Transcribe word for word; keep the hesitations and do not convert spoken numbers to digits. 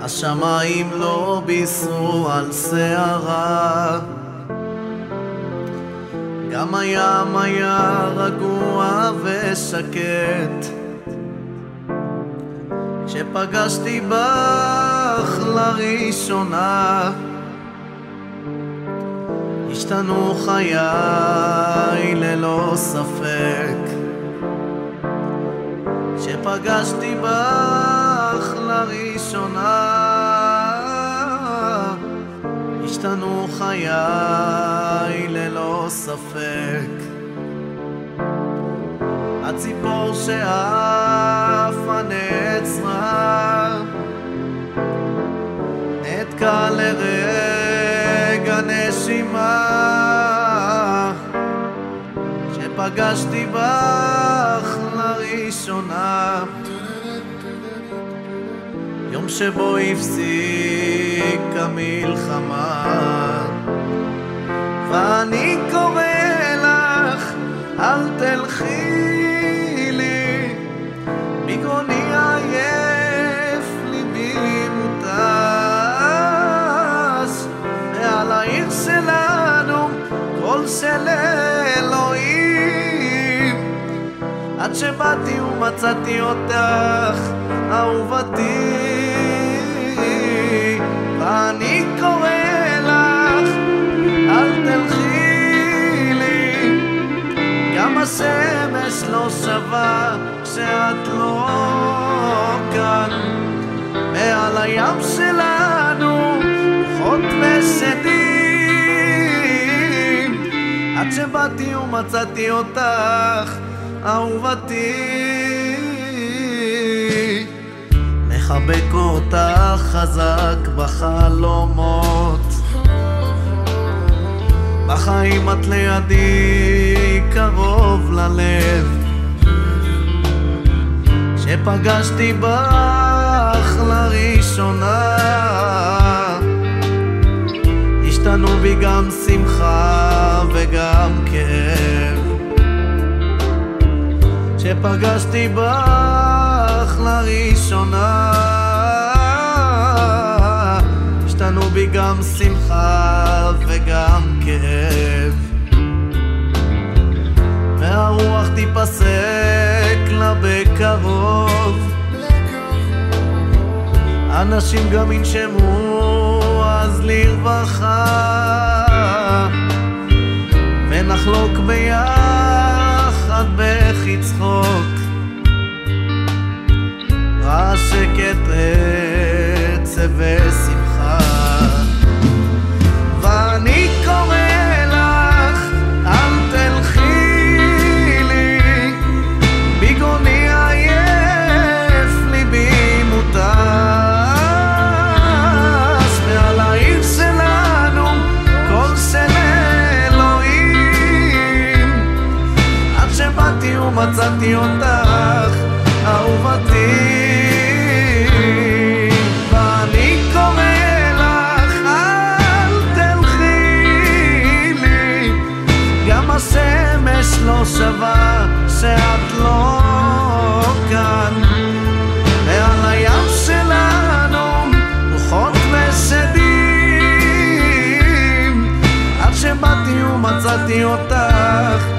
השמיים לא בישרו על שערה, גם הים היה רגוע ושקט. כשפגשתי בך לראשונה, השתנו חיי ללא ספק. כשפגשתי בך לראשונה, השתנו חיי ללא ספק. הציפור שעפה נעצרה, נתקע לרגע נשימה. כשפגשתי בך לראשונה, יום שבו הפסיק המלחמה, ואני קורא לך אל תלכי לי, מגרוני עייף ליבי מוטס, ועל העיר שלנו קול של אלוהים. עד שבאתי ומצאתי אותך אהובתי, ואני קורא לך אל תלכי לי, גם השמש לא שווה כשאת לא כאן. מעל הים שלנו רוחות ושדים, עד שבאתי ומצאתי אותך אהובתי. מחבק אותך חזק בחלומות, בחיים את לידי קרוב ללב. כשפגשתי בך לראשונה, השתנו בי גם שמחה וגם כאב. כשפגשתי בך לראשונה, השתנו בי גם שמחה וגם כאב. והרוח תיפסק לה בקרוב, אנשים גם ינשמו אז לרווחה, ונחלוק ביחד בכי צחוק, רעש שקט עצב ושמחה. ואני קורא לך אל תלכי לי, בגרוני עייף ליבי מוטס, ועל העיר שלנו קול של אלוהים. עד שבאתי ומצאתי אותך אהובתי, ואני קורא לך אל תלכי לי, גם השמש לא שווה שאת לא כאן. ועל הים שלנו רוחות ושדים, עד שבאתי ומצאתי אותך